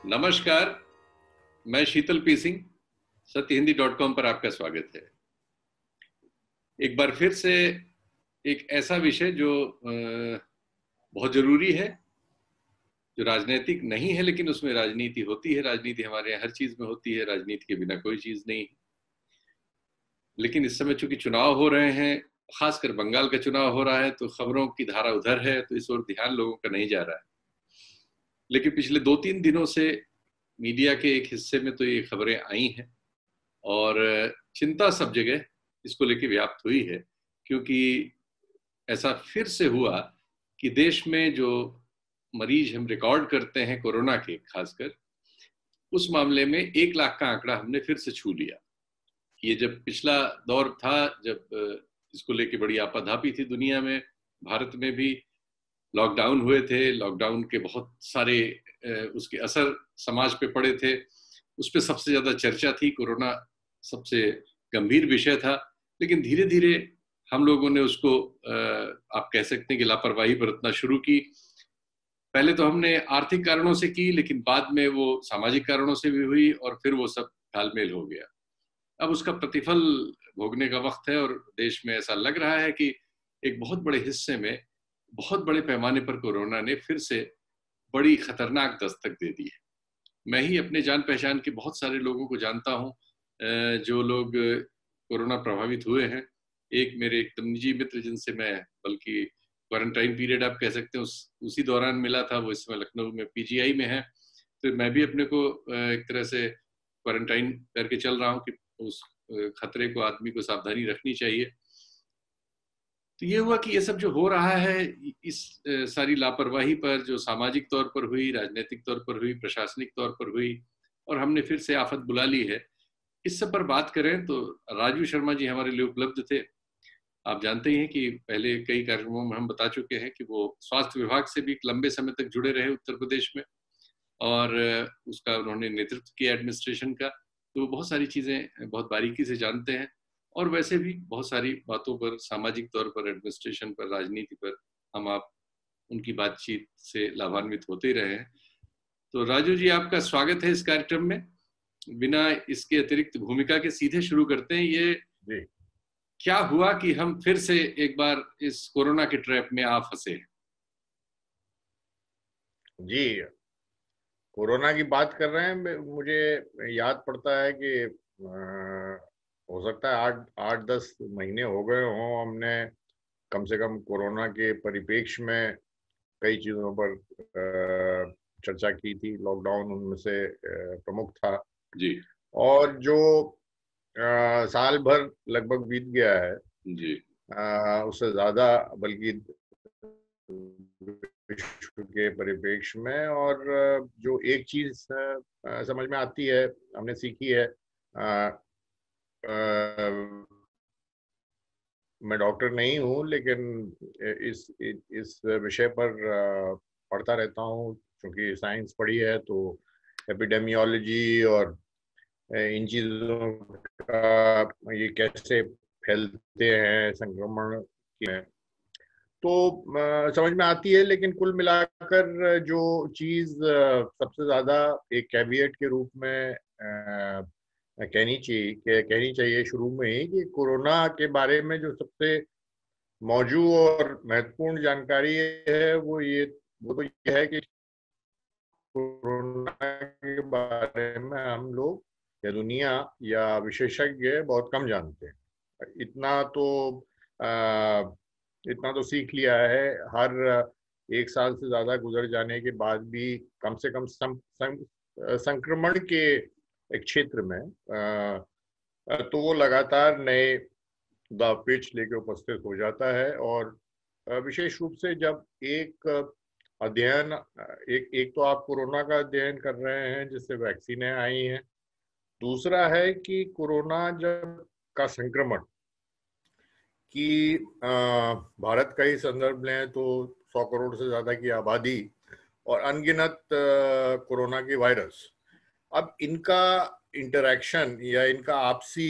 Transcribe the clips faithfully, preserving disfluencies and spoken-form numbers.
नमस्कार, मैं शीतल पी सिंह, सत्य हिंदी डॉट कॉम पर आपका स्वागत है। एक बार फिर से एक ऐसा विषय जो बहुत जरूरी है, जो राजनीतिक नहीं है लेकिन उसमें राजनीति होती है। राजनीति हमारे यहाँ हर चीज में होती है, राजनीति के बिना कोई चीज नहीं है। लेकिन इस समय चूंकि चुनाव हो रहे हैं, खासकर बंगाल का चुनाव हो रहा है, तो खबरों की धारा उधर है, तो इस ओर ध्यान लोगों का नहीं जा रहा है। लेकिन पिछले दो तीन दिनों से मीडिया के एक हिस्से में तो ये खबरें आई हैं और चिंता सब जगह इसको लेके व्याप्त हुई है, क्योंकि ऐसा फिर से हुआ कि देश में जो मरीज हम रिकॉर्ड करते हैं कोरोना के, खासकर उस मामले में एक लाख का आंकड़ा हमने फिर से छू लिया। ये जब पिछला दौर था, जब इसको लेके बड़ी आपाधापी थी दुनिया में, भारत में भी लॉकडाउन हुए थे, लॉकडाउन के बहुत सारे उसके असर समाज पे पड़े थे, उस पर सबसे ज्यादा चर्चा थी, कोरोना सबसे गंभीर विषय था। लेकिन धीरे धीरे हम लोगों ने उसको आप कह सकते हैं कि लापरवाही बरतना शुरू की। पहले तो हमने आर्थिक कारणों से की, लेकिन बाद में वो सामाजिक कारणों से भी हुई और फिर वो सब तालमेल हो गया। अब उसका प्रतिफल भोगने का वक्त है और देश में ऐसा लग रहा है कि एक बहुत बड़े हिस्से में, बहुत बड़े पैमाने पर कोरोना ने फिर से बड़ी खतरनाक दस्तक दे दी है। मैं ही अपने जान पहचान के बहुत सारे लोगों को जानता हूं जो लोग कोरोना प्रभावित हुए हैं। एक मेरे एकदम निजी मित्र, जिनसे मैं बल्कि क्वारंटाइन पीरियड आप कह सकते हैं उस उसी दौरान मिला था, वो इस समय लखनऊ में पीजीआई में है। तो मैं भी अपने को एक तरह से क्वारंटाइन करके चल रहा हूँ कि उस खतरे को, आदमी को सावधानी रखनी चाहिए। तो ये हुआ कि ये सब जो हो रहा है, इस सारी लापरवाही पर, जो सामाजिक तौर पर हुई, राजनीतिक तौर पर हुई, प्रशासनिक तौर पर हुई, और हमने फिर से आफत बुला ली है, इस सब पर बात करें तो राजू शर्मा जी हमारे लिए उपलब्ध थे। आप जानते ही हैं कि पहले कई कार्यक्रमों में हम बता चुके हैं कि वो स्वास्थ्य विभाग से भी लंबे समय तक जुड़े रहे उत्तर प्रदेश में, और उसका उन्होंने नेतृत्व किया एडमिनिस्ट्रेशन का, तो बहुत सारी चीजें बहुत बारीकी से जानते हैं। और वैसे भी बहुत सारी बातों पर, सामाजिक तौर पर, एडमिनिस्ट्रेशन पर, राजनीति पर हम आप उनकी बातचीत से लाभान्वित होते रहे हैं। तो राजू जी, आपका स्वागत है इस कार्यक्रम में। बिना इसके अतिरिक्त भूमिका के सीधे शुरू करते हैं। ये जी। क्या हुआ कि हम फिर से एक बार इस कोरोना के ट्रैप में आ फंसे? जी, कोरोना की बात कर रहे हैं, मुझे याद पड़ता है कि आ, हो सकता है आठ आठ दस महीने हो गए हों, हमने कम से कम कोरोना के परिप्रेक्ष्य में कई चीज़ों पर चर्चा की थी। लॉकडाउन उनमें से प्रमुख था जी। और जो आ, साल भर लगभग बीत गया है जी, आ, उससे ज़्यादा, बल्कि विश्व के परिप्रेक्ष्य में। और जो एक चीज समझ में आती है, हमने सीखी है, आ, आ, मैं डॉक्टर नहीं हूँ, लेकिन इस इस विषय पर पढ़ता रहता हूँ, क्योंकि साइंस पढ़ी है, तो एपिडेमियोलॉजी और इन चीज़ों का, ये कैसे फैलते हैं संक्रमण की, तो समझ में आती है। लेकिन कुल मिलाकर जो चीज सबसे ज्यादा एक कैविएट के रूप में कहनी चाहिए कहनी चाहिए शुरू में ही, कि कोरोना के बारे में जो सबसे मौजूद और महत्वपूर्ण जानकारी है वो ये वो तो ये है कि कोरोना के बारे में हम लोग या दुनिया या विशेषज्ञ बहुत कम जानते हैं। इतना तो आ, इतना तो सीख लिया है, हर एक साल से ज्यादा गुजर जाने के बाद भी कम से कम सं, सं, संक्रमण के क्षेत्र में आ, तो वो लगातार नए दाव पेच लेके उपस्थित हो जाता है। और विशेष रूप से जब एक अध्ययन एक एक तो आप कोरोना का अध्ययन कर रहे हैं जिससे वैक्सीनें आई हैं, दूसरा है कि कोरोना जब का संक्रमण कि भारत का ही संदर्भ लें तो सौ करोड़ से ज्यादा की आबादी और अनगिनत कोरोना के वायरस, अब इनका इंटरैक्शन या इनका आपसी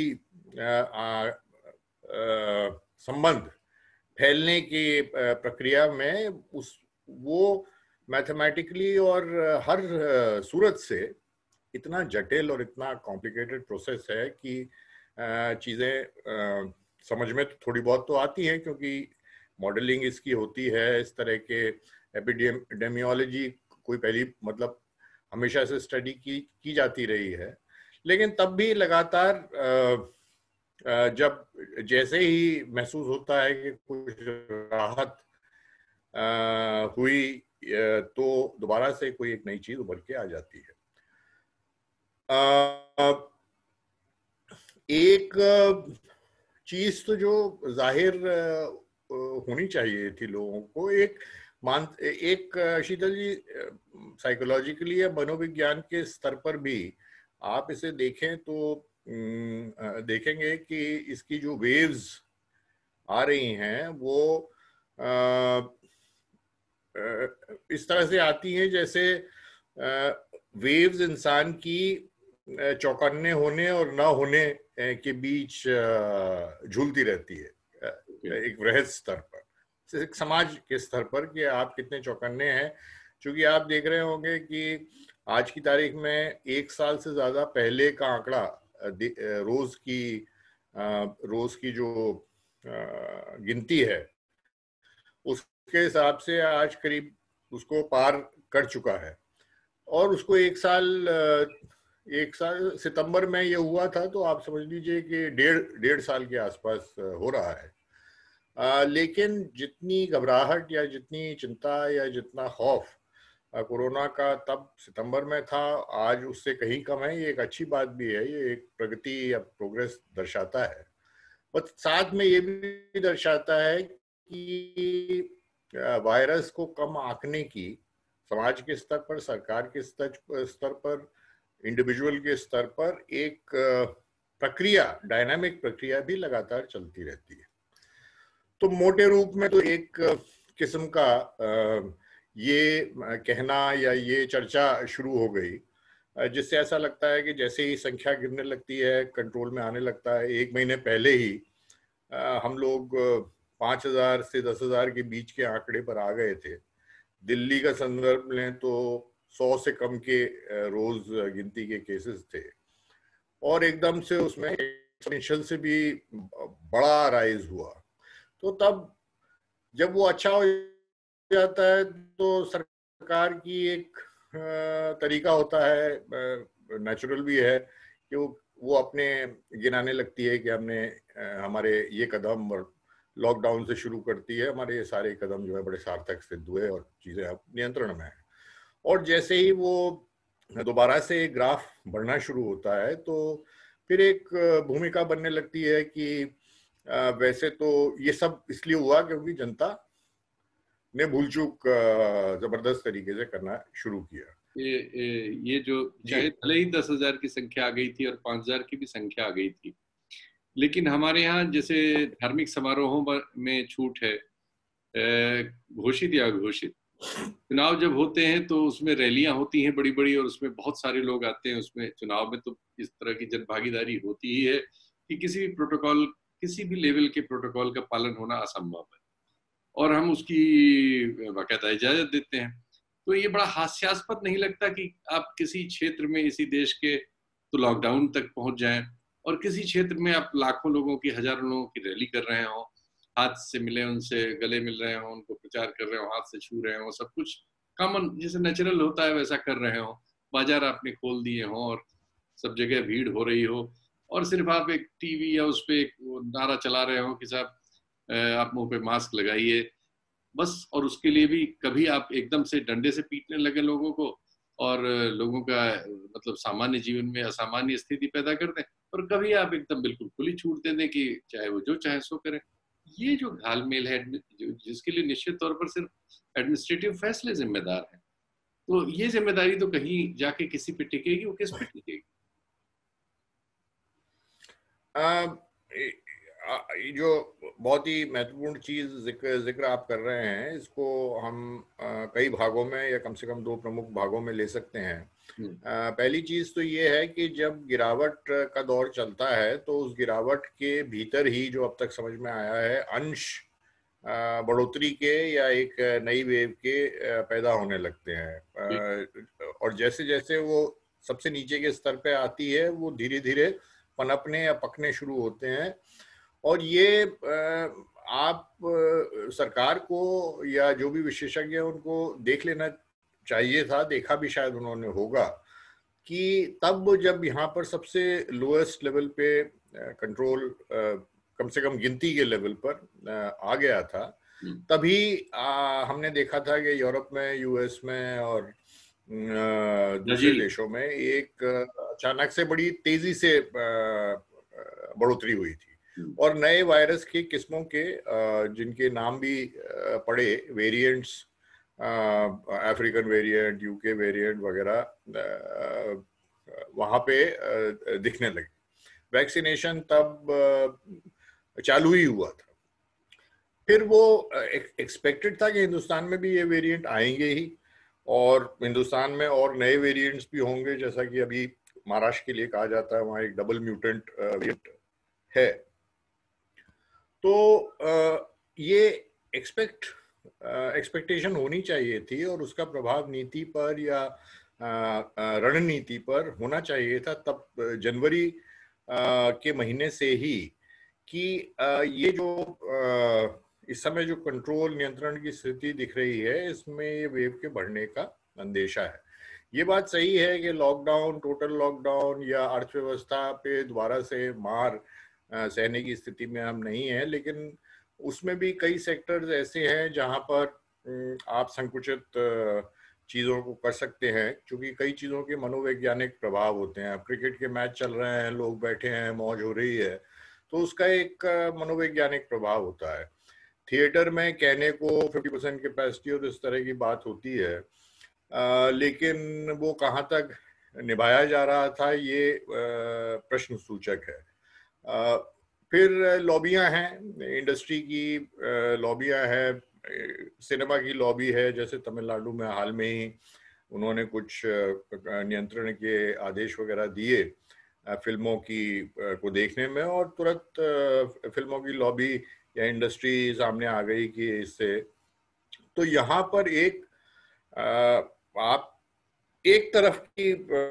संबंध फैलने की प्रक्रिया में उस वो मैथमेटिकली और हर सूरत से इतना जटिल और इतना कॉम्प्लिकेटेड प्रोसेस है कि चीज़ें समझ में तो थोड़ी बहुत तो आती हैं, क्योंकि मॉडलिंग इसकी होती है, इस तरह के एपिडेमियोलॉजी कोई पहली मतलब हमेशा से स्टडी की की जाती रही है। लेकिन तब भी लगातार जब जैसे ही महसूस होता है कि कुछ राहत हुई तो दोबारा से कोई एक नई चीज उभर के आ जाती है। एक चीज तो जो जाहिर होनी चाहिए थी लोगों को, एक मान एक शीतल जी साइकोलॉजिकली या मनोविज्ञान के स्तर पर भी आप इसे देखें तो देखेंगे कि इसकी जो वेव्स आ रही हैं वो इस तरह से आती हैं जैसे वेव्स इंसान की चौकन्ने होने और ना होने के बीच झूलती रहती है, एक वृहद स्तर पर, एक समाज के स्तर पर कि आप कितने चौकन्ने हैं। क्योंकि आप देख रहे होंगे कि आज की तारीख में एक साल से ज्यादा पहले का आंकड़ा रोज की रोज की जो गिनती है उसके हिसाब से आज करीब उसको पार कर चुका है। और उसको एक साल एक साल सितंबर में ये हुआ था, तो आप समझ लीजिए कि डेढ़ डेढ़ साल के आसपास हो रहा है। आ, लेकिन जितनी घबराहट या जितनी चिंता या जितना खौफ कोरोना का तब सितंबर में था, आज उससे कहीं कम है। ये एक अच्छी बात भी है, ये एक प्रगति या प्रोग्रेस दर्शाता है, और साथ में ये भी दर्शाता है कि वायरस को कम आंकने की समाज के स्तर पर, सरकार के स्तर स्तर पर, इंडिविजुअल के स्तर पर एक प्रक्रिया, डायनामिक प्रक्रिया भी लगातार चलती रहती है। तो मोटे रूप में तो एक किस्म का ये कहना या ये चर्चा शुरू हो गई, जिससे ऐसा लगता है कि जैसे ही संख्या गिरने लगती है, कंट्रोल में आने लगता है। एक महीने पहले ही हम लोग पाँच हजार से दस हजार के बीच के आंकड़े पर आ गए थे। दिल्ली का संदर्भ लें तो सौ से कम के रोज गिनती के केसेस थे, और एकदम से उसमें एक्सपोनेंशियल से भी बड़ा राइज हुआ। तो तब जब वो अच्छा हो जाता है तो सरकार की एक तरीका होता है, नेचुरल भी है, कि वो वो अपने गिनाने लगती है कि हमने हमारे ये कदम, और लॉकडाउन से शुरू करती है, हमारे ये सारे कदम जो है बड़े सार्थक सिद्ध हुए और चीजें अब नियंत्रण में है। और जैसे ही वो दोबारा से ग्राफ बढ़ना शुरू होता है तो फिर एक भूमिका बनने लगती है कि वैसे तो ये सब इसलिए हुआ क्योंकि जनता ने भूल चूक जबरदस्त तरीके से करना शुरू किया। ये ये जो चाहे भले ही दस हजार की संख्या आ गई थी और पांच हजार की भी संख्या आ गई थी, लेकिन हमारे यहाँ जैसे धार्मिक समारोहों में छूट है, घोषित या अघोषित। चुनाव जब होते हैं तो उसमें रैलियां होती हैं बड़ी बड़ी, और उसमें बहुत सारे लोग आते हैं। उसमें चुनाव में तो इस तरह की जनभागीदारी होती ही है कि किसी भी प्रोटोकॉल, किसी भी लेवल के प्रोटोकॉल का पालन होना असंभव है, और हम उसकी बाकायदा इजाजत देते हैं। तो ये बड़ा हास्यास्पद नहीं लगता कि आप किसी क्षेत्र में इसी देश के तो लॉकडाउन तक पहुंच जाएं, और किसी क्षेत्र में आप लाखों लोगों की, हजारों लोगों की रैली कर रहे हो, हाथ से मिले, उनसे गले मिल रहे हो, उनको प्रचार कर रहे हो, हाथ से छू रहे हो, सब कुछ कॉमन जैसे नेचुरल होता है वैसा कर रहे हो, बाजार आपने खोल दिए हो और सब जगह भीड़ हो रही हो, और सिर्फ आप एक टीवी या उस पर एक नारा चला रहे हो कि साहब आप मुंह पे मास्क लगाइए, बस। और उसके लिए भी कभी आप एकदम से डंडे से पीटने लगे लोगों को, और लोगों का मतलब सामान्य जीवन में असामान्य स्थिति पैदा कर दें, और कभी आप एकदम बिल्कुल खुली छूट दे दें कि चाहे वो जो चाहे सो करें। ये जो घालमेल है, जिसके लिए निश्चित तौर पर सिर्फ एडमिनिस्ट्रेटिव फैसले जिम्मेदार हैं, तो ये जिम्मेदारी तो कहीं जाके किसी पे टिकेगी, वो किस पे टिकेगी? जो बहुत ही महत्वपूर्ण चीज जिक्र जिक्र आप कर रहे हैं, इसको हम आ, कई भागों में या कम से कम दो प्रमुख भागों में ले सकते हैं। आ, पहली चीज तो ये है कि जब गिरावट का दौर चलता है तो उस गिरावट के भीतर ही जो अब तक समझ में आया है, अंश बढ़ोतरी के या एक नई वेव के पैदा होने लगते हैं। और जैसे जैसे वो सबसे नीचे के स्तर पे आती है वो धीरे धीरे पनपने या पकने शुरू होते हैं। और ये आप सरकार को या जो भी विशेषज्ञ हैं उनको देख लेना चाहिए था, देखा भी शायद उन्होंने होगा, कि तब जब यहाँ पर सबसे लोएस्ट लेवल पे कंट्रोल कम से कम गिनती के लेवल पर आ गया था, तभी आ, हमने देखा था कि यूरोप में, यूएस में और दूसरे देशों में एक अचानक से बड़ी तेजी से बढ़ोतरी हुई थी और नए वायरस के किस्मों के जिनके नाम भी पड़े, variants, African variant, UK variant वगैरह वहां पे दिखने लगे। वैक्सीनेशन तब चालू ही हुआ था। फिर वो एक्सपेक्टेड था कि हिंदुस्तान में भी ये वेरिएंट आएंगे ही और हिंदुस्तान में और नए वेरिएंट्स भी होंगे, जैसा कि अभी महाराष्ट्र के लिए कहा जाता है, वहाँ एक डबल म्यूटेंट वेरिएंट है। तो ये एक्सपेक्ट एक्सपेक्टेशन होनी चाहिए थी और उसका प्रभाव नीति पर या रणनीति पर होना चाहिए था तब जनवरी के महीने से ही, कि ये जो इस समय जो कंट्रोल नियंत्रण की स्थिति दिख रही है, इसमें ये वेव के बढ़ने का अंदेशा है। ये बात सही है कि लॉकडाउन, टोटल लॉकडाउन या अर्थव्यवस्था पे दोबारा से मार सहने की स्थिति में हम नहीं है, लेकिन उसमें भी कई सेक्टर्स ऐसे हैं जहां पर आप संकुचित चीज़ों को कर सकते हैं, क्योंकि कई चीज़ों के मनोवैज्ञानिक प्रभाव होते हैं। अब क्रिकेट के मैच चल रहे हैं, लोग बैठे हैं, मौज हो रही है, तो उसका एक मनोवैज्ञानिक प्रभाव होता है। थिएटर में कहने को फिफ्टी परसेंट कैपेसिटी और इस तरह की बात होती है, आ, लेकिन वो कहाँ तक निभाया जा रहा था ये प्रश्न सूचक है। आ, फिर लॉबियां हैं, इंडस्ट्री की लॉबियां हैं, सिनेमा की लॉबी है, जैसे तमिलनाडु में हाल में ही उन्होंने कुछ नियंत्रण के आदेश वगैरह दिए फिल्मों की को देखने में, और तुरंत फिल्मों की लॉबी या इंडस्ट्री सामने आ गई कि इससे, तो यहाँ पर एक आप एक तरफ की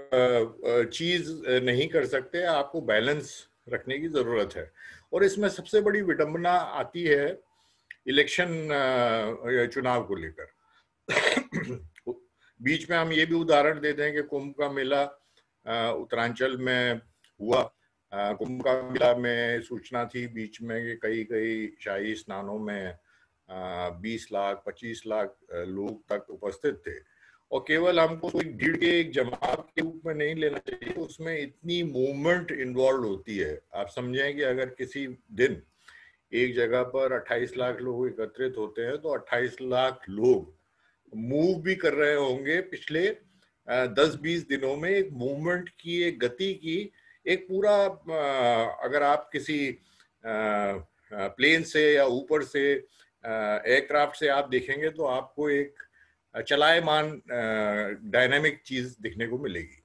चीज नहीं कर सकते, आपको बैलेंस रखने की जरूरत है। और इसमें सबसे बड़ी विडंबना आती है इलेक्शन चुनाव को लेकर। बीच में हम ये भी उदाहरण दे दें कि कुंभ का मेला उत्तरांचल में हुआ। कुंभ का मेला में सूचना थी बीच में कि कई कई शाही स्नानों में बीस लाख पच्चीस लाख लोग तक उपस्थित थे, और केवल हमको कोई भीड़ के एक जमात के रूप में नहीं लेना चाहिए, उसमें इतनी मूवमेंट इन्वॉल्व होती है। आप समझें कि अगर किसी दिन एक जगह पर अट्ठाईस लाख लोग एकत्रित होते हैं तो अट्ठाईस लाख लोग मूव भी कर रहे होंगे पिछले दस बीस दिनों में, एक मूवमेंट की, एक गति की, एक पूरा, अगर आप किसी प्लेन से या ऊपर से एयरक्राफ्ट से आप देखेंगे तो आपको एक चलायमान डायनामिक चीज दिखने को मिलेगी।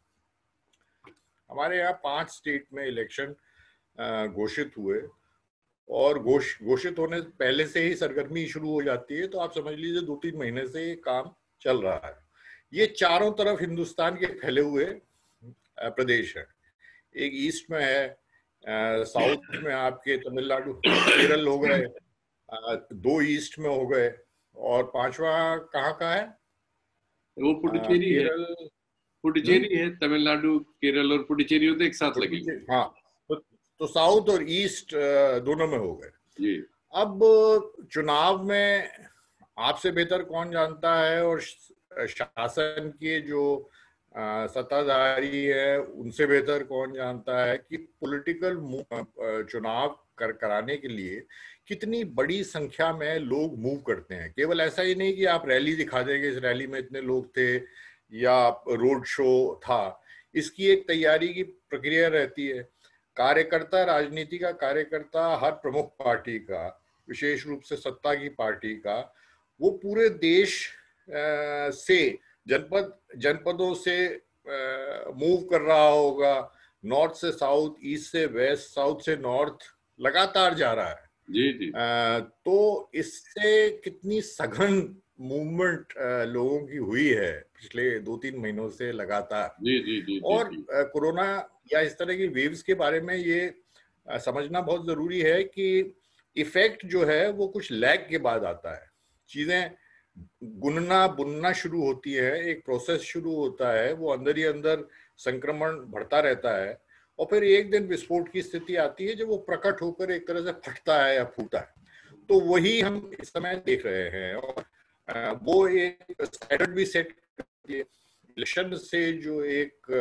हमारे यहाँ पांच स्टेट में इलेक्शन घोषित हुए और घोष घोषित होने से पहले से ही सरगर्मी शुरू हो जाती है, तो आप समझ लीजिए दो तीन महीने से ये काम चल रहा है। ये चारों तरफ हिंदुस्तान के फैले हुए प्रदेश है। एक ईस्ट में है, साउथ में आपके तमिलनाडु, केरल हो गए, दो ईस्ट में हो गए, और पांचवा कहाँ का है? वो पुडुचेरी है। पुडुचेरी है, तमिलनाडु, केरल और पुडुचेरी तो एक साथ लगे। हाँ, तो, तो साउथ और ईस्ट दोनों में हो गए। अब चुनाव में आपसे बेहतर कौन जानता है, और शासन के जो सत्ताधारी है उनसे बेहतर कौन जानता है कि पॉलिटिकल चुनाव कर कराने के लिए कितनी बड़ी संख्या में लोग मूव करते हैं। केवल ऐसा ही नहीं कि आप रैली दिखा देंगे, इस रैली में इतने लोग थे या रोड शो था, इसकी एक तैयारी की प्रक्रिया रहती है। कार्यकर्ता, राजनीति का कार्यकर्ता हर प्रमुख पार्टी का, विशेष रूप से सत्ता की पार्टी का, वो पूरे देश आ, से जनपद जनपदों से मूव कर रहा होगा, नॉर्थ से साउथ, ईस्ट से वेस्ट, साउथ से नॉर्थ, लगातार जा रहा है। जी जी। आ, तो इससे कितनी सघन मूवमेंट लोगों की हुई है पिछले दो तीन महीनों से लगातार। जी जी जी जी और जी। कोरोना या इस तरह की वेव्स के बारे में ये आ, समझना बहुत जरूरी है कि इफेक्ट जो है वो कुछ लैग के बाद आता है। चीजें गुनना बुनना शुरू होती है, एक प्रोसेस शुरू होता है, वो अंदर ही अंदर संक्रमण बढ़ता रहता है और फिर एक दिन विस्फोट की स्थिति आती है जब वो प्रकट होकर एक तरह से फटता है या फूटा है। तो वही हम इस समय देख रहे हैं और आ, वो एक स्टैंडर्ड भी सेट करती है। इलेक्शन से जो एक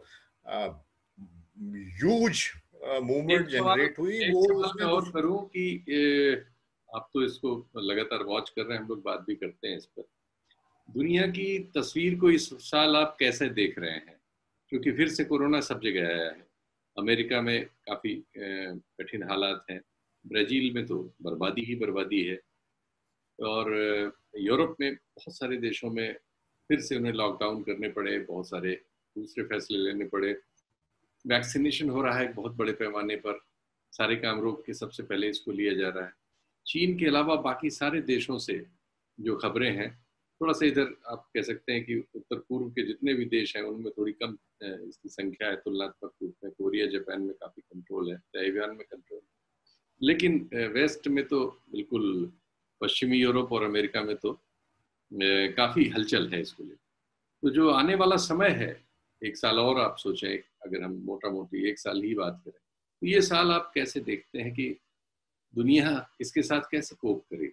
ह्यूज मूवमेंट एक सवाल जनरेट हुई, एक वो सवाल मैं उसने और दूसरी। करूं कि ए, आप तो इसको लगातार वॉच कर रहे हैं, हम लोग बात भी करते हैं इस पर। दुनिया की तस्वीर को इस साल आप कैसे देख रहे हैं? क्योंकि फिर से कोरोना सब जगह आया है। अमेरिका में काफी कठिन हालात हैं, ब्राजील में तो बर्बादी ही बर्बादी है, और यूरोप में बहुत सारे देशों में फिर से उन्हें लॉकडाउन करने पड़े, बहुत सारे दूसरे फैसले लेने पड़े। वैक्सीनेशन हो रहा है बहुत बड़े पैमाने पर, सारे काम रोक के सबसे पहले इसको लिया जा रहा है। चीन के अलावा बाकी सारे देशों से जो खबरें हैं, थोड़ा सा इधर आप कह सकते हैं कि उत्तर पूर्व के जितने भी देश हैं उनमें थोड़ी कम इसकी संख्या है तुलनात्मक रूप में। कोरिया जापान में काफी कंट्रोल है, ताइवान में कंट्रोल है, लेकिन वेस्ट में तो बिल्कुल, पश्चिमी यूरोप और अमेरिका में तो काफी हलचल है इसको लेकर। तो जो आने वाला समय है, एक साल और आप सोचें, अगर हम मोटा मोटी एक साल ही बात करें, तो ये साल आप कैसे देखते हैं कि दुनिया इसके साथ कैसे कोप करेगी?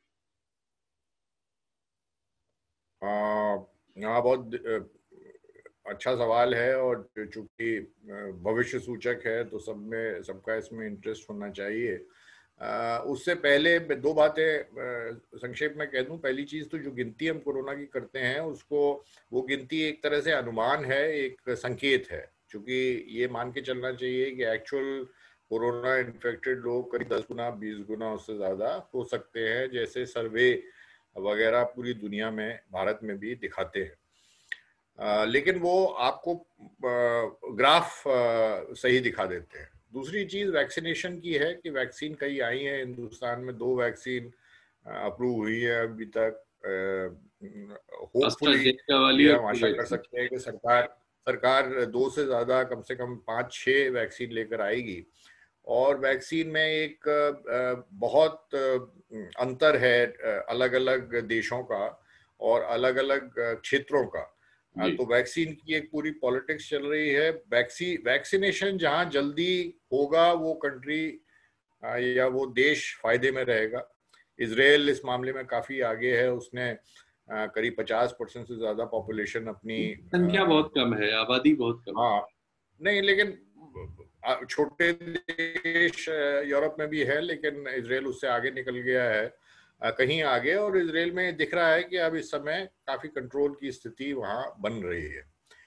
हाँ, बहुत अच्छा सवाल है और चूंकि भविष्य सूचक है तो सब में सबका इसमें इंटरेस्ट होना चाहिए। आ, उससे पहले दो बातें संक्षेप में कह दूं। पहली चीज तो जो गिनती हम कोरोना की करते हैं उसको, वो गिनती एक तरह से अनुमान है, एक संकेत है। क्योंकि ये मान के चलना चाहिए कि एक्चुअल कोरोना इन्फेक्टेड लोग करीब दस गुना बीस गुना उससे ज्यादा हो सकते हैं, जैसे सर्वे वगैरह पूरी दुनिया में, भारत में भी दिखाते हैं। आ, लेकिन वो आपको आ, ग्राफ आ, सही दिखा देते हैं। दूसरी चीज वैक्सीनेशन की है कि वैक्सीन कई आई है हिंदुस्तान में, दो वैक्सीन अप्रूव हुई है अभी तक। होपफुली वाली ये और हम आशा कर सकते हैं कि सरकार सरकार दो से ज्यादा, कम से कम पाँच छः वैक्सीन लेकर आएगी। और वैक्सीन में एक बहुत अंतर है अलग अलग देशों का और अलग अलग क्षेत्रों का। तो वैक्सीन की एक पूरी पॉलिटिक्स चल रही है। वैक्सी वैक्सीनेशन जहां जल्दी होगा वो कंट्री या वो देश फायदे में रहेगा। इजराइल इस मामले में काफी आगे है, उसने करीब पचास परसेंट से ज्यादा पॉपुलेशन अपनी, संख्या बहुत कम है, आबादी बहुत कम है। हाँ नहीं, लेकिन छोटे देश यूरोप में भी है, लेकिन इजराइल उससे आगे निकल गया है, कहीं आगे। और इजराइल में दिख रहा है कि अब इस समय काफी कंट्रोल की स्थिति वहां बन रही है।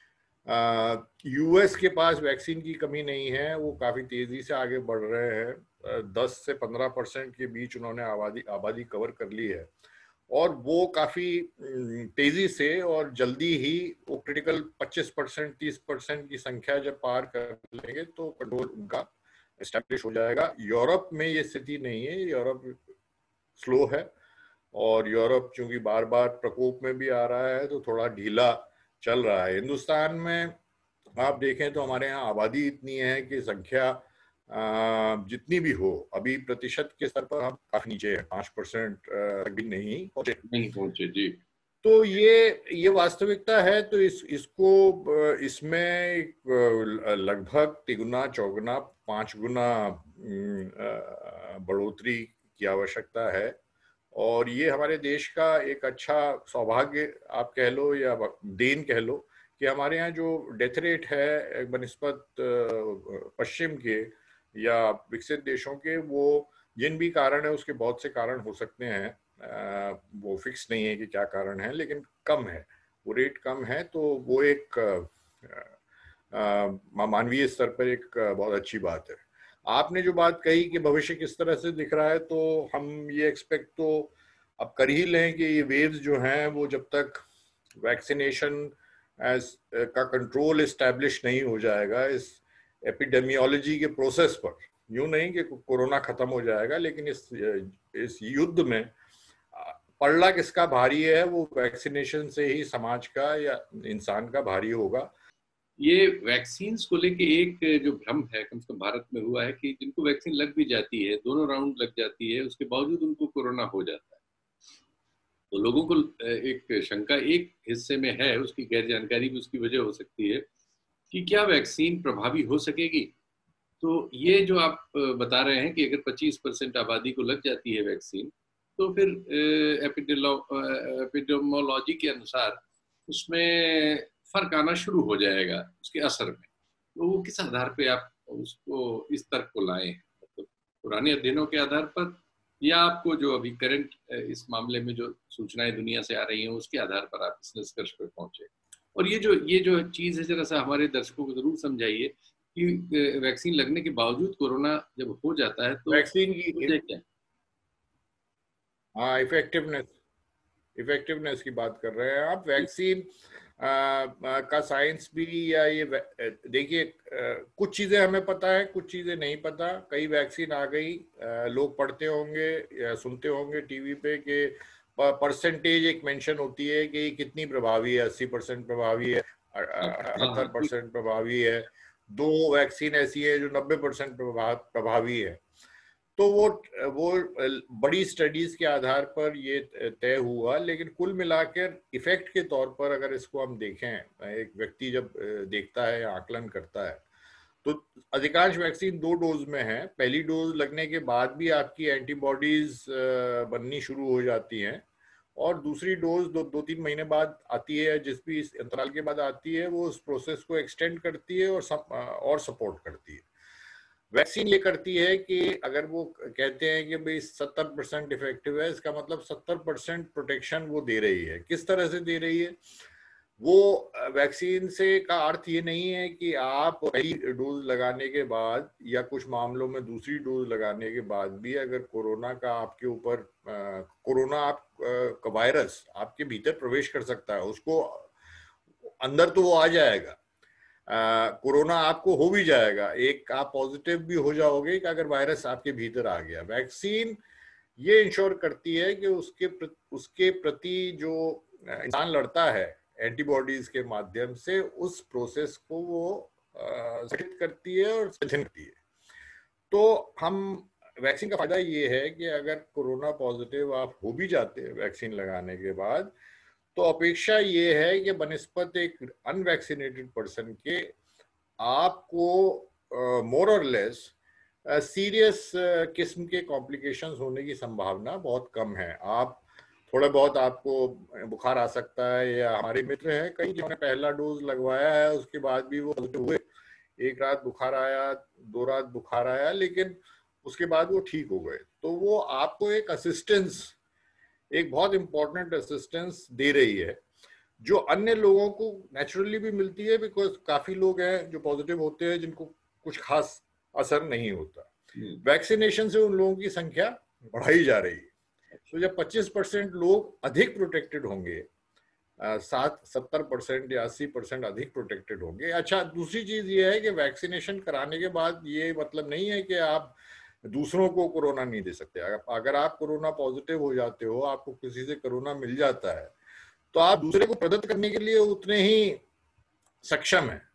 यूएस के पास वैक्सीन की कमी नहीं है, वो काफी तेजी से आगे बढ़ रहे हैं। दस से पंद्रह परसेंट के बीच उन्होंने आबादी आबादी कवर कर ली है और वो काफी तेजी से और जल्दी ही वो क्रिटिकल पच्चीस परसेंट तीस परसेंट की संख्या जब पार कर लेंगे तो कंट्रोल उनका एस्टैब्लिश हो जाएगा। यूरोप में ये स्थिति नहीं है, यूरोप स्लो है और यूरोप चूंकि बार बार प्रकोप में भी आ रहा है तो थोड़ा ढीला चल रहा है। हिंदुस्तान में आप देखें तो हमारे यहाँ आबादी इतनी है कि संख्या जितनी भी हो, अभी प्रतिशत के स्तर पर हम काफी नीचे हैं, पांच परसेंट तक भी नहीं पहुंचे नहीं पहुंचे जी। तो ये ये वास्तविकता है। तो इस इसको इसमें लगभग तिगुना चौगुना पांच गुना बढ़ोतरी की आवश्यकता है। और ये हमारे देश का एक अच्छा सौभाग्य आप कह लो या देन कह लो कि हमारे यहाँ जो डेथ रेट है बनिस्बत पश्चिम के या विकसित देशों के, वो जिन भी कारण है उसके बहुत से कारण हो सकते हैं, आ, वो फिक्स नहीं है कि क्या कारण है, लेकिन कम है, वो रेट कम है। तो वो एक मानवीय स्तर पर एक बहुत अच्छी बात है। आपने जो बात कही कि भविष्य किस तरह से दिख रहा है, तो हम ये एक्सपेक्ट तो अब कर ही लें कि ये वेव्स जो हैं वो जब तक वैक्सीनेशन का कंट्रोल इस्टेब्लिश नहीं हो जाएगा इस एपिडेमियोलॉजी के प्रोसेस पर, यूं नहीं कि कोरोना खत्म हो जाएगा, लेकिन इस इस युद्ध में पड़ला किसका भारी है, वो वैक्सीनेशन से ही समाज का या इंसान का भारी होगा। ये वैक्सीन को लेके एक जो भ्रम है कम से कम भारत में हुआ है कि जिनको वैक्सीन लग भी जाती है, दोनों राउंड लग जाती है, उसके बावजूद उनको कोरोना हो जाता है। तो लोगों को एक शंका एक हिस्से में है, उसकी गैर जानकारी भी उसकी वजह हो सकती है कि क्या वैक्सीन प्रभावी हो सकेगी। तो ये जो आप बता रहे हैं कि अगर पच्चीस परसेंट आबादी को लग जाती है वैक्सीन, तो फिर एपिडेमोलॉजी के अनुसार उसमें फर्क आना शुरू हो जाएगा उसके असर में। तो वो किस आधार पे आप उसको इस तर्क को लाए हैं, मतलब पुराने अध्ययनों के आधार पर या आपको जो अभी करंट इस मामले में जो सूचनाएं दुनिया से आ रही हैं उसके आधार पर आप इस निष्कर्ष पर पहुंचे? और ये जो ये जो चीज़ है जरा सा हमारे दर्शकों को जरूर समझाइए कि वैक्सीन लगने के बावजूद कोरोना जब हो जाता है तो वैक्सीन की क्या? हाँ, इफेक्टिवनेस इफेक्टिवनेस की बात कर रहे हैं आप। वैक्सीन आ, आ, का साइंस भी, या ये देखिए कुछ चीजें हमें पता है, कुछ चीजें नहीं पता। कई वैक्सीन आ गई, आ, लोग पढ़ते होंगे या सुनते होंगे टीवी पे कि परसेंटेज एक मेंशन होती है कि कितनी प्रभावी है, अस्सी परसेंट प्रभावी है, अठहत्तर परसेंट प्रभावी है। दो वैक्सीन ऐसी है जो नब्बे परसेंट प्रभावी है। तो वो वो बड़ी स्टडीज के आधार पर ये तय हुआ, लेकिन कुल मिलाकर इफेक्ट के तौर पर अगर इसको हम देखें, एक व्यक्ति जब देखता है या आकलन करता है, तो अधिकांश वैक्सीन दो डोज में है। पहली डोज लगने के बाद भी आपकी एंटीबॉडीज बननी शुरू हो जाती हैं, और दूसरी डोज दो दो तीन महीने बाद आती है, जिस भी इस अंतराल के बाद आती है, वो उस प्रोसेस को एक्सटेंड करती है और सप, और सपोर्ट करती है। वैक्सीन ये करती है कि अगर वो कहते हैं कि भाई सत्तर परसेंट इफेक्टिव है, इसका मतलब सत्तर परसेंट प्रोटेक्शन वो दे रही है। किस तरह से दे रही है? वो वैक्सीन से का अर्थ ये नहीं है कि आप पहली डोज लगाने के बाद या कुछ मामलों में दूसरी डोज लगाने के बाद भी अगर कोरोना का आपके ऊपर कोरोना आप का वायरस आपके भीतर प्रवेश कर सकता है, उसको अंदर तो वो आ जाएगा, कोरोना आपको हो भी जाएगा, एक आप पॉजिटिव भी हो जाओगे कि अगर वायरस आपके भीतर आ गया। वैक्सीन ये इंश्योर करती है कि उसके प्र, उसके प्रति जो इंसान लड़ता है एंटीबॉडीज के माध्यम से, उस प्रोसेस को वो संगठित करती है और संगठन करती है। तो हम वैक्सीन का फायदा ये है कि अगर कोरोना पॉजिटिव आप हो भी जाते हैं वैक्सीन लगाने के बाद, तो अपेक्षा ये है कि बनिस्पत एक अनवैक्सीनेटेड पर्सन के आपको मोर और लेस सीरियस किस्म के कॉम्प्लिकेशंस होने की संभावना बहुत कम है। आप थोड़ा बहुत आपको बुखार आ सकता है, या हमारे मित्र हैं कई जिन्होंने पहला डोज लगवाया है उसके बाद भी वो पॉजिटिव हुए, एक रात बुखार आया, दो रात बुखार आया, लेकिन उसके बाद वो ठीक हो गए। तो वो आपको एक असिस्टेंस, एक बहुत इंपॉर्टेंट असिस्टेंस दे रही है, जो अन्य लोगों को नेचुरली भी मिलती है, बिकॉज काफी लोग हैं जो पॉजिटिव होते हैं जिनको कुछ खास असर नहीं होता। वैक्सीनेशन से उन लोगों की संख्या बढ़ाई जा रही है। तो जब पच्चीस परसेंट लोग अधिक प्रोटेक्टेड होंगे, सात सत्तर परसेंट या अस्सी परसेंट अधिक प्रोटेक्टेड होंगे। अच्छा, दूसरी चीज ये है कि वैक्सीनेशन कराने के बाद ये मतलब नहीं है कि आप दूसरों को कोरोना नहीं दे सकते। अगर आप कोरोना पॉजिटिव हो जाते हो, आपको किसी से कोरोना मिल जाता है, तो आप दूसरे को प्रदत्त करने के लिए उतने ही सक्षम है।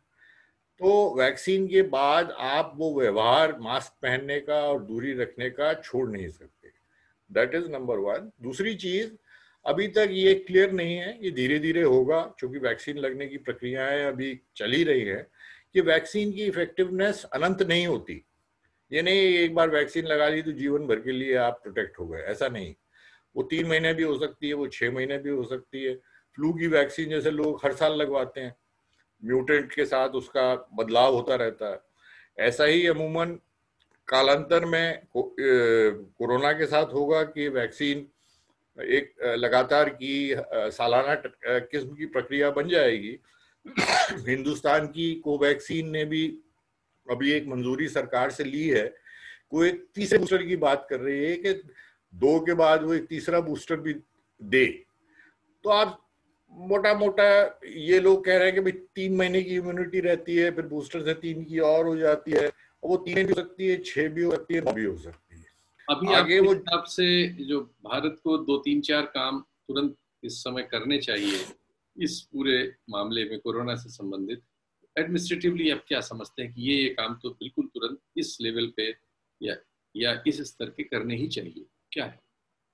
तो वैक्सीन के बाद आप वो व्यवहार मास्क पहनने का और दूरी रखने का छोड़ नहीं सकते। That is number one. दूसरी चीज, अभी तक ये क्लियर नहीं है, ये धीरे धीरे होगा, क्योंकि वैक्सीन लगने की प्रक्रियाएं अभी चल ही रही है, कि वैक्सीन की इफेक्टिवनेस अनंत नहीं होती। ये नहीं एक बार वैक्सीन लगा ली तो जीवन भर के लिए आप प्रोटेक्ट हो गए, ऐसा नहीं। वो तीन महीने भी हो सकती है, वो छह महीने भी हो सकती है। फ्लू की वैक्सीन जैसे लोग हर साल लगवाते हैं, म्यूटेंट के साथ उसका बदलाव होता रहता है, ऐसा ही अमूमन कालांतर में को, कोरोना के साथ होगा कि वैक्सीन एक लगातार की सालाना किस्म की प्रक्रिया बन जाएगी। हिंदुस्तान की कोवैक्सीन ने भी अभी एक मंजूरी सरकार से ली है, वो एक तीसरे बूस्टर की बात कर रही है कि दो के बाद वो एक तीसरा बूस्टर भी दे। तो आप मोटा मोटा ये लोग कह रहे हैं कि भाई तीन महीने की इम्यूनिटी रहती है, फिर बूस्टर से तीन की और हो जाती है, और वो तीन भी हो सकती है, छह भी हो सकती है, नौ भी हो सकती है। अभी आगे आपके वो हिसाब से जो भारत को दो तीन चार काम तुरंत इस समय करने चाहिए इस पूरे मामले में कोरोना से संबंधित, एडमिनिस्ट्रेटिवली आप क्या समझते हैं कि ये ये काम तो बिल्कुल तुरंत इस लेवल पे या या इस स्तर के करने ही चाहिए, क्या है?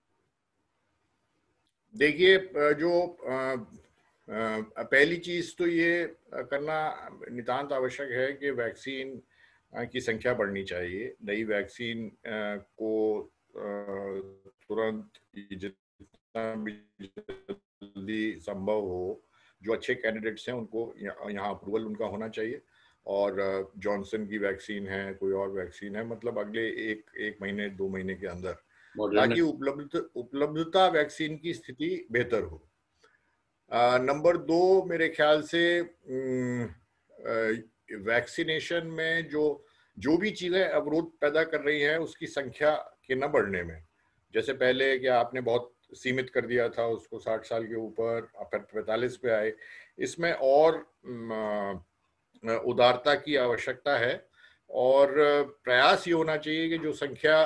देखिए, जो पहली चीज तो ये करना नितांत आवश्यक है कि वैक्सीन की संख्या बढ़नी चाहिए। नई वैक्सीन को तुरंत जितना भी जल्दी संभव हो, जो अच्छे कैंडिडेट्स हैं उनको यहाँ अप्रूवल उनका होना चाहिए। और जॉनसन की वैक्सीन है, कोई और वैक्सीन है, मतलब अगले एक एक महीने दो महीने के अंदर, ताकि उपलब्ध उपलब्धता वैक्सीन की स्थिति बेहतर हो। नंबर दो, मेरे ख्याल से वैक्सीनेशन में जो जो भी चीजें अवरोध पैदा कर रही हैं उसकी संख्या के न बढ़ने में, जैसे पहले क्या आपने बहुत सीमित कर दिया था उसको साठ साल के ऊपर, फिर पैंतालीस पे आए, इसमें और उदारता की आवश्यकता है। और प्रयास ये होना चाहिए कि जो संख्या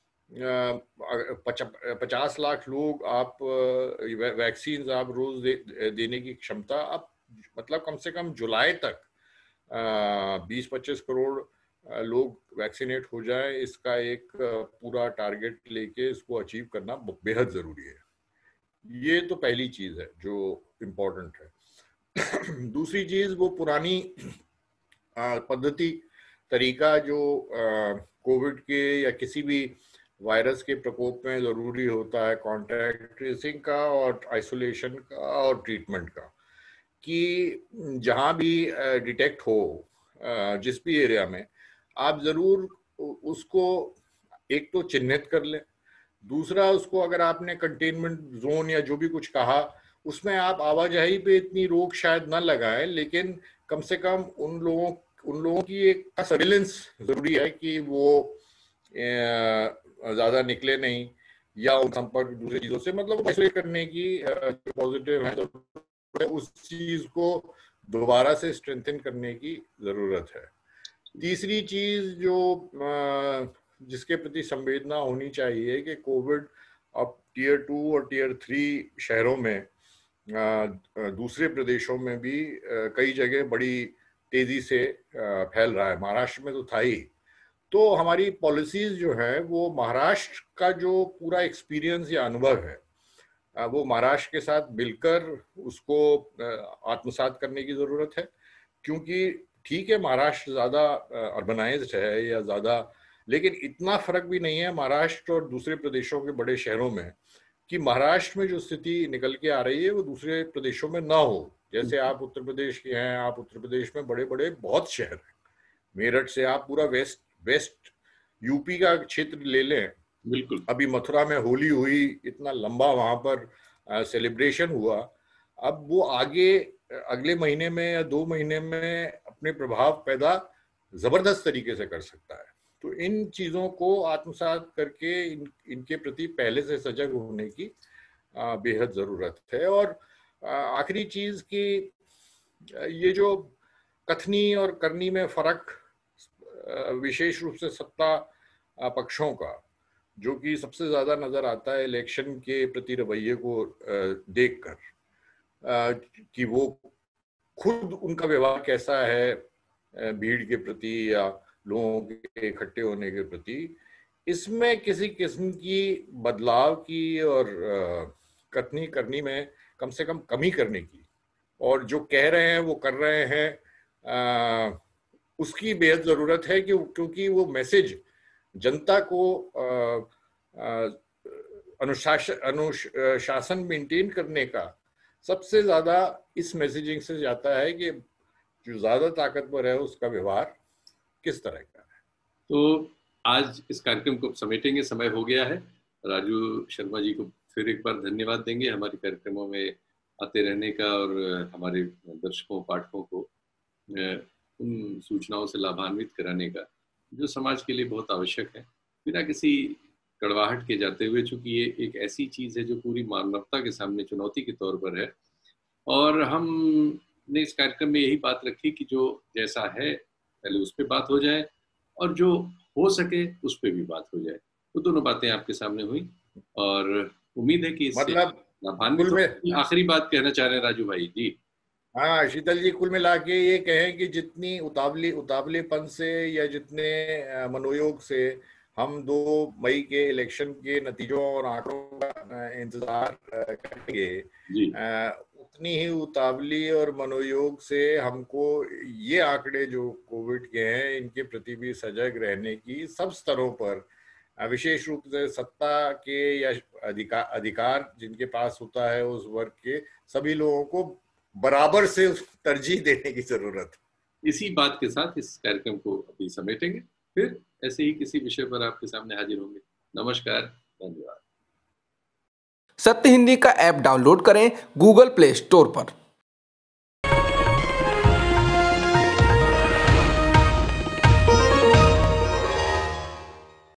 पचास लाख लोग आप वैक्सीन आप रोज दे, देने की क्षमता, आप मतलब कम से कम जुलाई तक बीस पच्चीस करोड़ लोग वैक्सीनेट हो जाए, इसका एक पूरा टारगेट लेके इसको अचीव करना बेहद जरूरी है। ये तो पहली चीज है जो इम्पोर्टेंट है। दूसरी चीज, वो पुरानी पद्धति तरीका जो कोविड के या किसी भी वायरस के प्रकोप में जरूरी होता है, कॉन्टैक्ट ट्रेसिंग का और आइसोलेशन का और ट्रीटमेंट का, कि जहां भी डिटेक्ट हो जिस भी एरिया में, आप जरूर उसको एक तो चिन्हित कर लें, दूसरा उसको अगर आपने कंटेनमेंट जोन या जो भी कुछ कहा उसमें आप आवाजाही पे इतनी रोक शायद न लगाएं, लेकिन कम से कम उन लोगों उन लोगों की एक सर्विलेंस जरूरी है कि वो ज्यादा निकले नहीं या उन संपर्क दूसरी चीजों से, मतलब आइसोलेट करने की पॉजिटिव है तो उस चीज को दोबारा से स्ट्रेंथन करने की जरूरत है। तीसरी चीज जो जिसके प्रति संवेदना होनी चाहिए कि कोविड अब टीयर टू और टीयर थ्री शहरों में, दूसरे प्रदेशों में भी कई जगह बड़ी तेजी से फैल रहा है, महाराष्ट्र में तो था ही। तो हमारी पॉलिसीज जो है वो महाराष्ट्र का जो पूरा एक्सपीरियंस या अनुभव है वो महाराष्ट्र के साथ मिलकर उसको आत्मसात करने की जरूरत है। क्योंकि ठीक है महाराष्ट्र ज्यादा अर्बनाइज्ड है या ज्यादा, लेकिन इतना फर्क भी नहीं है महाराष्ट्र और दूसरे प्रदेशों के बड़े शहरों में कि महाराष्ट्र में जो स्थिति निकल के आ रही है वो दूसरे प्रदेशों में ना हो। जैसे आप उत्तर प्रदेश के हैं, आप उत्तर प्रदेश में बड़े बड़े बहुत शहर हैं, मेरठ से आप पूरा वेस्ट वेस्ट यूपी का क्षेत्र ले लें, बिल्कुल अभी मथुरा में होली हुई, इतना लंबा वहां पर सेलिब्रेशन हुआ, अब वो आगे अगले महीने में या दो महीने में अपने प्रभाव पैदा जबरदस्त तरीके से कर सकता है। तो इन चीजों को आत्मसात करके इन, इनके प्रति पहले से सजग होने की बेहद जरूरत है। और आखिरी चीज की ये जो कथनी और करनी में फर्क, विशेष रूप से सत्ता पक्षों का, जो कि सबसे ज्यादा नजर आता है इलेक्शन के प्रति रवैये को देखकर, कि वो खुद उनका व्यवहार कैसा है भीड़ के प्रति या लोगों के इकट्ठे होने के प्रति, इसमें किसी किस्म की बदलाव की और कथनी करनी में कम से कम कमी करने की, और जो कह रहे हैं वो कर रहे हैं, आ, उसकी बेहद जरूरत है कि क्योंकि वो मैसेज जनता को अनुशासन अनुशासन मेंटेन करने का सबसे ज्यादा इस मैसेजिंग से जाता है कि जो ज्यादा ताकतवर है उसका व्यवहार किस तरह का है। तो आज इस कार्यक्रम को समेटेंगे, समय हो गया है। राजू शर्मा जी को फिर एक बार धन्यवाद देंगे हमारे कार्यक्रमों में आते रहने का और हमारे दर्शकों पाठकों को उन सूचनाओं से लाभान्वित कराने का जो समाज के लिए बहुत आवश्यक है, बिना किसी कड़वाहट के जाते हुए, चूंकि ये एक ऐसी चीज है जो पूरी मानवता के सामने चुनौती के तौर पर है। और हमने इस कार्यक्रम में यही बात रखी कि जो जैसा है पहले उस पर बात हो जाए और जो हो सके उस पर भी बात हो जाए। वो दोनों बातें आपके सामने हुई और उम्मीद है कि इससे मतलब लाभान्वित कुल हो। में, आखिरी बात कहना चाह रहे हैं राजू भाई जी? हाँ शीतल जी, कुल मिला के ये कहें कि जितनी उतावली उतावलेपन से या जितने अ, मनोयोग से हम दो मई के इलेक्शन के नतीजों और आंकड़ों का अ, इंतजार अ, करेंगे, जी अ, उतनी ही उतावली और मनोयोग से हमको ये आंकड़े जो कोविड के हैं इनके प्रति भी सजग रहने की सब स्तरों पर, अ, विशेष रूप से सत्ता के या अधिकार अधिकार जिनके पास होता है उस वर्ग के सभी लोगों को बराबर से तरजीह देने की जरूरत है। इसी बात के साथ इस कार्यक्रम को अभी समेटेंगे, फिर ऐसे ही किसी विषय पर आपके सामने हाजिर होंगे। नमस्कार, धन्यवाद। सत्य हिंदी का ऐप डाउनलोड करें गूगल प्ले स्टोर पर।